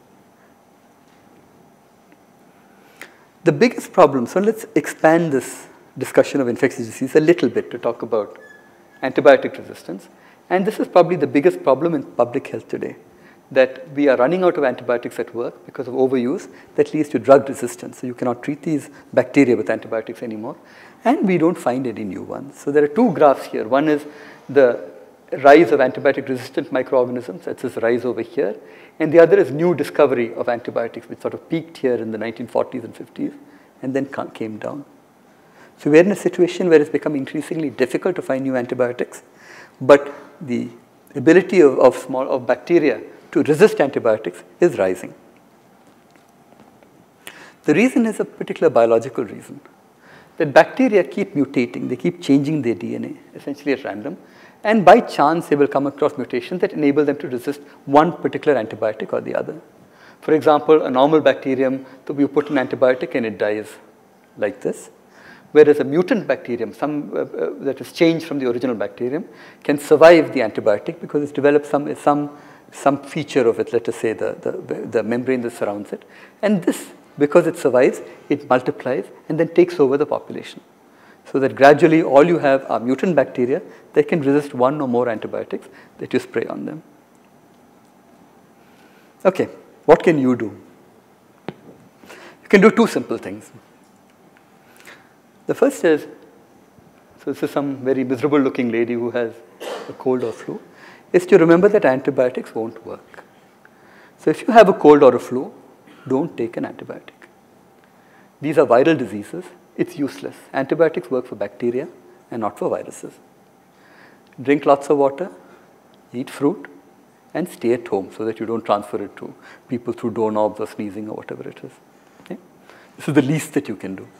The biggest problem, so let's expand this discussion of infectious disease a little bit to talk about antibiotic resistance. And this is probably the biggest problem in public health today, that we are running out of antibiotics at work because of overuse that leads to drug resistance. So you cannot treat these bacteria with antibiotics anymore, and we don't find any new ones. So there are two graphs here. One is the rise of antibiotic-resistant microorganisms, that's this rise over here, and the other is new discovery of antibiotics, which sort of peaked here in the 1940s and 50s, and then came down. So we're in a situation where it's become increasingly difficult to find new antibiotics, but the ability of bacteria to resist antibiotics is rising. The reason is a particular biological reason, that bacteria keep mutating, they keep changing their DNA, essentially at random, and by chance they will come across mutations that enable them to resist one particular antibiotic or the other. For example, a normal bacterium, so you put an antibiotic and it dies like this, whereas a mutant bacterium, that is changed from the original bacterium, can survive the antibiotic because it's developed some feature of it, let us say the membrane that surrounds it. And this, because it survives, it multiplies and then takes over the population. So that gradually all you have are mutant bacteria that can resist one or more antibiotics that you spray on them. Okay, what can you do? You can do two simple things. The first is, so this is some very miserable looking lady who has a cold or flu, is to remember that antibiotics won't work. So if you have a cold or a flu, don't take an antibiotic. These are viral diseases. It's useless. Antibiotics work for bacteria and not for viruses. Drink lots of water, eat fruit, and stay at home so that you don't transfer it to people through doorknobs or sneezing or whatever it is. Okay? This is the least that you can do.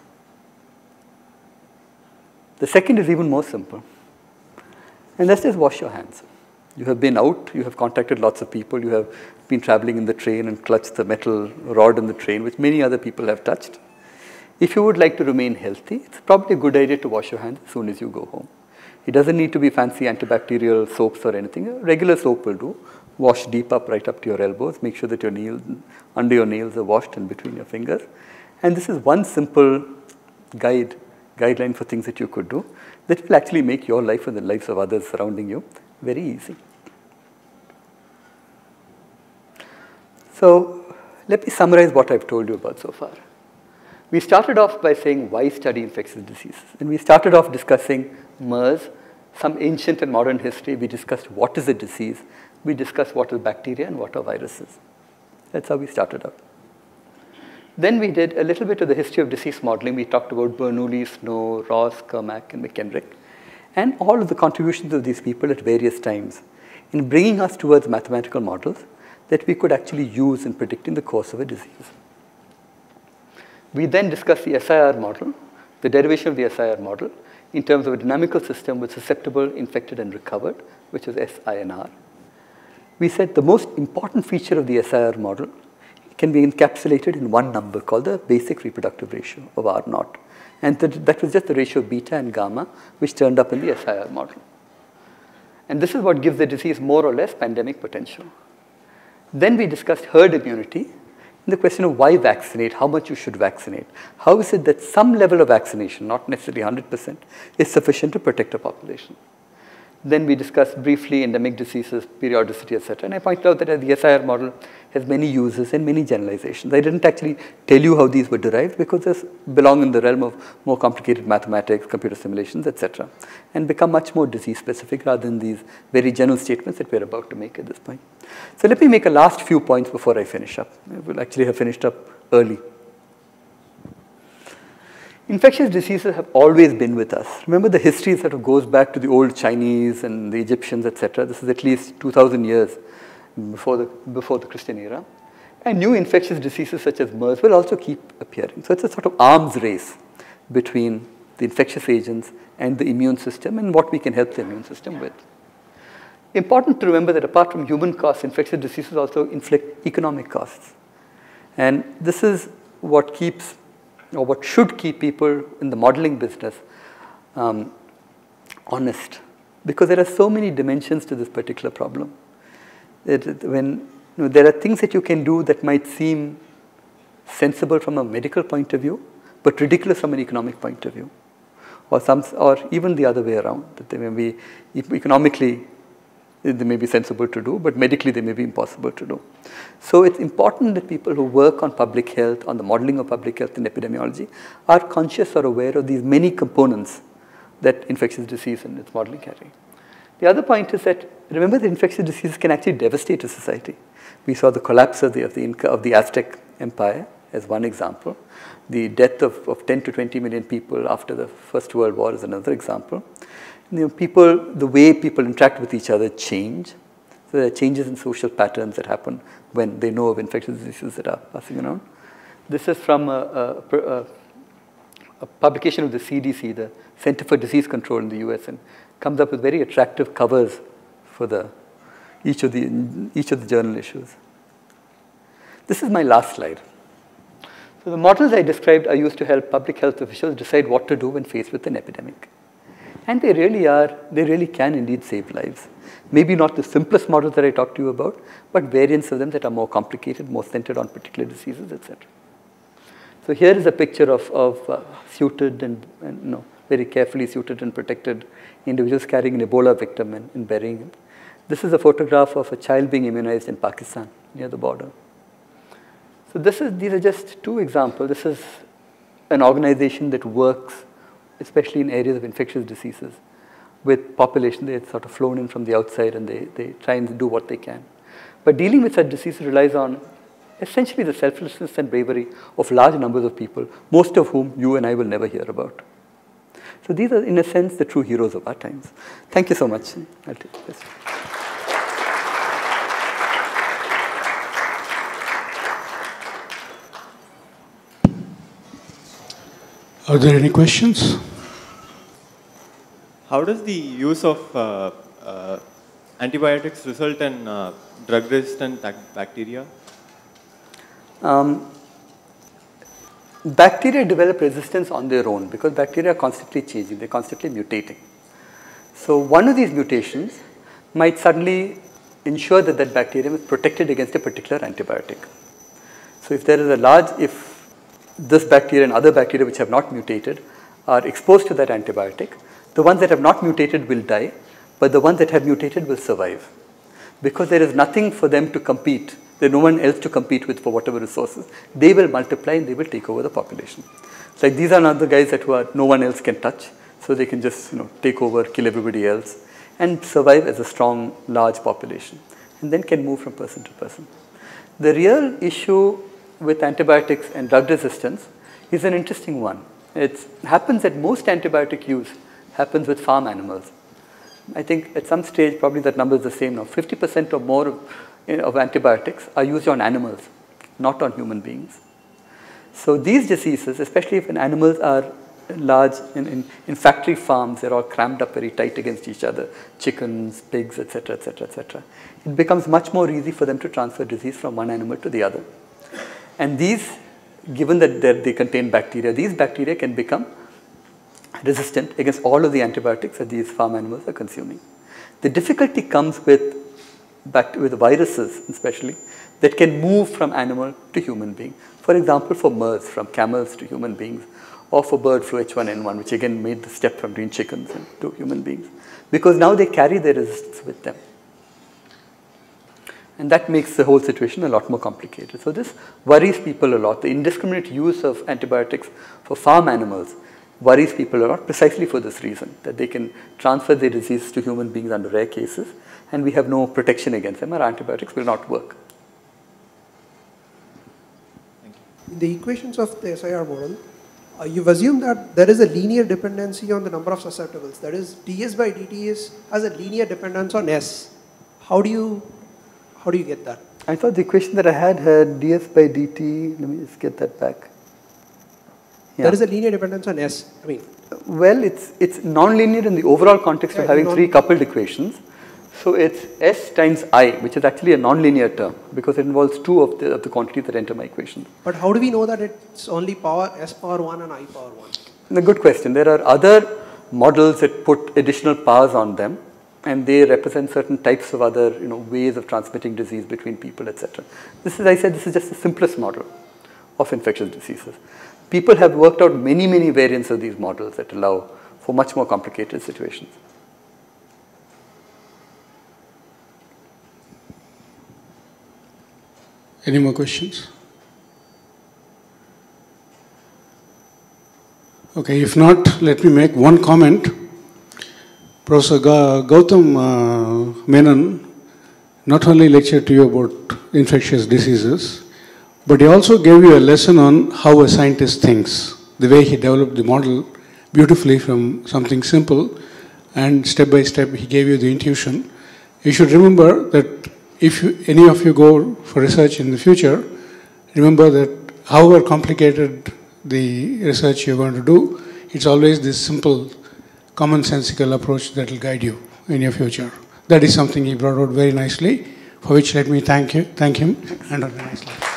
The second is even more simple, and that's just wash your hands. You have been out, you have contacted lots of people, you have been traveling in the train and clutched the metal rod in the train, which many other people have touched. If you would like to remain healthy, it's probably a good idea to wash your hands as soon as you go home. It doesn't need to be fancy antibacterial soaps or anything. A regular soap will do. Wash deep up, right up to your elbows. Make sure that your nails, under your nails are washed and between your fingers. And this is one simple guideline for things that you could do that will actually make your life and the lives of others surrounding you very easy. So let me summarize what I've told you about so far. We started off by saying, why study infectious diseases? And we started off discussing MERS, some ancient and modern history. We discussed what is a disease. We discussed what is bacteria and what are viruses. That's how we started out. Then we did a little bit of the history of disease modeling. We talked about Bernoulli, Snow, Ross, Kermack, and McKendrick, and all of the contributions of these people at various times in bringing us towards mathematical models that we could actually use in predicting the course of a disease. We then discussed the SIR model, the derivation of the SIR model, in terms of a dynamical system with susceptible, infected, and recovered, which is SINR. We said the most important feature of the SIR model can be encapsulated in one number called the basic reproductive ratio of R0. And that was just the ratio of beta and gamma, which turned up in the SIR model. And this is what gives the disease more or less pandemic potential. Then we discussed herd immunity, and the question of why vaccinate, how much you should vaccinate. How is it that some level of vaccination, not necessarily 100%, is sufficient to protect a population? Then we discussed briefly endemic diseases, periodicity, etc. And I pointed out that the SIR model has many uses and many generalizations. I didn't actually tell you how these were derived because they belong in the realm of more complicated mathematics, computer simulations, etc. And become much more disease-specific rather than these very general statements that we're about to make at this point. So let me make a last few points before I finish up. I will actually have finished up early. Infectious diseases have always been with us. Remember, the history sort of goes back to the old Chinese and the Egyptians, etc. This is at least 2,000 years before the Christian era. And new infectious diseases such as MERS will also keep appearing. So it's a sort of arms race between the infectious agents and the immune system and what we can help the immune system with. Important to remember that apart from human costs, infectious diseases also inflict economic costs. And this is what keeps, or what should keep people in the modeling business honest, because there are so many dimensions to this particular problem. There are things that you can do that might seem sensible from a medical point of view, but ridiculous from an economic point of view, or even the other way around, that they may be economically they may be sensible to do, but medically they may be impossible to do. So it's important that people who work on public health, on the modeling of public health and epidemiology, are conscious or aware of these many components that infectious disease and its modeling carry. The other point is that, remember that infectious diseases can actually devastate a society. We saw the collapse of the Aztec Empire as one example. The death of 10 to 20 million people after the First World War is another example. The way people interact with each other change. So there are changes in social patterns that happen when they know of infectious diseases that are passing around. This is from a publication of the CDC, the Center for Disease Control in the US, and comes up with very attractive covers for each of the journal issues. This is my last slide. So the models I described are used to help public health officials decide what to do when faced with an epidemic. And they really can indeed save lives. Maybe not the simplest models that I talked to you about, but variants of them that are more complicated, more centered on particular diseases, etc. So here is a picture of suited and very carefully suited and protected individuals carrying an Ebola victim and burying him. This is a photograph of a child being immunized in Pakistan near the border. So these are just two examples. This is an organization that works especially in areas of infectious diseases, with population they're sort of flown in from the outside and they try and do what they can. But dealing with such diseases relies on essentially the selflessness and bravery of large numbers of people, most of whom you and I will never hear about. So these are, in a sense, the true heroes of our times. Thank you so much. I'll take this. Are there any questions? How does the use of antibiotics result in drug-resistant bacteria? Bacteria develop resistance on their own because bacteria are constantly changing, they're constantly mutating. So one of these mutations might suddenly ensure that that bacterium is protected against a particular antibiotic. So if there is if this bacteria and other bacteria which have not mutated are exposed to that antibiotic, the ones that have not mutated will die, but the ones that have mutated will survive. Because there is nothing for them to compete, there's no one else to compete with for whatever resources, they will multiply and they will take over the population. It's like these are not the guys that no one else can touch, so they can just take over, kill everybody else, and survive as a strong, large population, and then can move from person to person. The real issue with antibiotics and drug resistance is an interesting one. It happens that most antibiotic use happens with farm animals. I think at some stage, probably that number is the same now. 50% or more of antibiotics are used on animals, not on human beings. So these diseases, especially when animals are large in factory farms, they're all crammed up very tight against each other, chickens, pigs, etc., etc., etc. It becomes much more easy for them to transfer disease from one animal to the other. And these, given that they contain bacteria, these bacteria can become resistant against all of the antibiotics that these farm animals are consuming. The difficulty comes with viruses, especially, that can move from animal to human being. For example, for MERS, from camels to human beings, or for bird flu H1N1, which again made the step from green chickens to human beings, because now they carry their resistance with them. And that makes the whole situation a lot more complicated. So this worries people a lot. The indiscriminate use of antibiotics for farm animals worries people a lot precisely for this reason, that they can transfer their disease to human beings under rare cases, and we have no protection against them. Our antibiotics will not work. In the equations of the SIR model, you've assumed that there is a linear dependency on the number of susceptibles. That is, ds by dt has a linear dependence on S. How do you get that? I thought the equation that I had ds by dt, let me just get that back. Yeah. There is a linear dependence on S. I mean, well, it's non-linear in the overall context of having three coupled equations. So it's S times I, which is actually a non-linear term because it involves two of the quantities that enter my equation. But how do we know that it's only S power 1 and I power 1? A good question. There are other models that put additional powers on them, and they represent certain types of other ways of transmitting disease between people, etc. This is, I said, this is just the simplest model of infectious diseases. People have worked out many, many variants of these models that allow for much more complicated situations. Any more questions? Okay, if not, let me make one comment. Professor Gautam Menon not only lectured to you about infectious diseases, but he also gave you a lesson on how a scientist thinks, the way he developed the model beautifully from something simple, and step by step he gave you the intuition. You should remember that if any of you go for research in the future, remember that however complicated the research you're going to do, it's always this simple, commonsensical approach that will guide you in your future. That is something he brought out very nicely, for which let me thank him, and have a nice life.